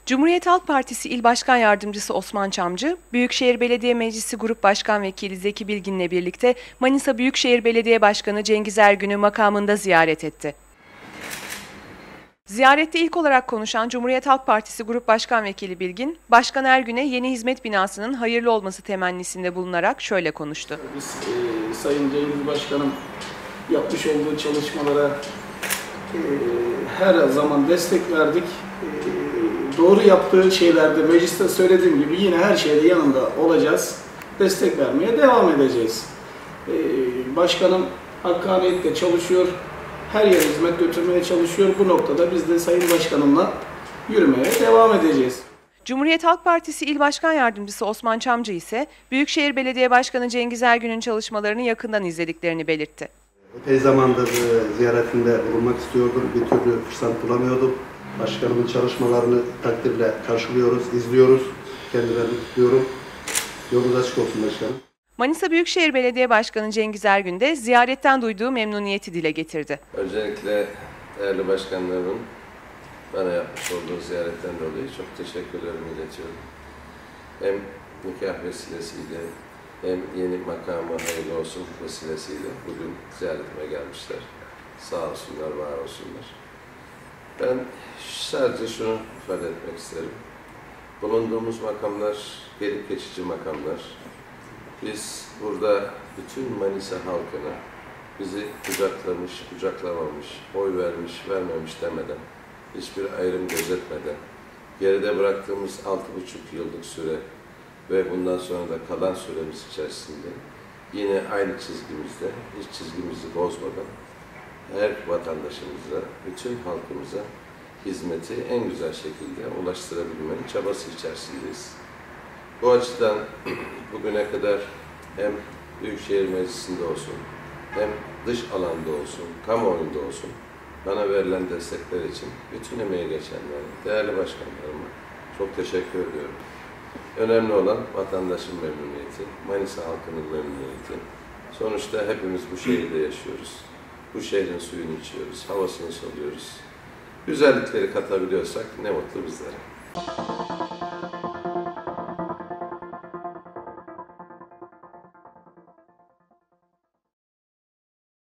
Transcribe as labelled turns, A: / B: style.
A: Cumhuriyet Halk Partisi İl Başkan Yardımcısı Osman Çamcı, Büyükşehir Belediye Meclisi Grup Başkan Vekili Zeki Bilgin'le birlikte Manisa Büyükşehir Belediye Başkanı Cengiz Ergün'ü makamında ziyaret etti. Ziyarette ilk olarak konuşan Cumhuriyet Halk Partisi Grup Başkan Vekili Bilgin, Başkan Ergün'e yeni hizmet binasının hayırlı olması temennisinde bulunarak şöyle konuştu.
B: Biz Sayın Cengiz Başkan'ın yapmış olduğu çalışmalara her zaman destek verdik. Doğru yaptığı şeylerde mecliste söylediğim gibi yine her şeyde yanında olacağız. Destek vermeye devam edeceğiz. Başkanım hakkaniyetle çalışıyor. Her yere hizmet götürmeye çalışıyor. Bu noktada biz de Sayın Başkanımla yürümeye devam edeceğiz.
A: Cumhuriyet Halk Partisi İl Başkan Yardımcısı Osman Çamcı ise Büyükşehir Belediye Başkanı Cengiz Ergün'ün çalışmalarını yakından izlediklerini belirtti.
C: Epey zamandır ziyaretinde bulunmak istiyordum. Bir türlü fırsat bulamıyordum. Başkanımın çalışmalarını takdirle karşılıyoruz, izliyoruz. Kendilerini kutluyorum. Yolunuz açık olsun başkanım.
A: Manisa Büyükşehir Belediye Başkanı Cengiz Ergün de ziyaretten duyduğu memnuniyeti dile getirdi.
D: Öncelikle değerli başkanlarımın bana yapmış olduğu ziyaretten dolayı çok teşekkürlerimi iletiyorum. Hem nikah vesilesiyle hem yeni makamı hayırlı olsun vesilesiyle bugün ziyaretime gelmişler. Sağ olsunlar, var olsunlar. Ben sadece şunu ifade etmek isterim. Bulunduğumuz makamlar gelip geçici makamlar. Biz burada bütün Manisa halkına bizi kucaklamış, kucaklamamış, oy vermiş, vermemiş demeden, hiçbir ayrım gözetmeden, geride bıraktığımız 6,5 yıllık süre ve bundan sonra da kalan süremiz içerisinde yine aynı çizgimizde, hiç çizgimizi bozmadan her vatandaşımıza, bütün halkımıza hizmeti en güzel şekilde ulaştırabilmenin çabası içerisindeyiz. Bu açıdan bugüne kadar hem Büyükşehir Meclisi'nde olsun, hem dış alanda olsun, kamuoyunda olsun bana verilen destekler için bütün emeği geçenlere, değerli başkanlarıma çok teşekkür ediyorum. Önemli olan vatandaşın memnuniyeti, Manisa halkının memnuniyeti. Sonuçta hepimiz bu şehirde yaşıyoruz. Bu şehrin suyunu içiyoruz, havasını soluyoruz. Güzellikleri katabiliyorsak ne mutlu bizlere.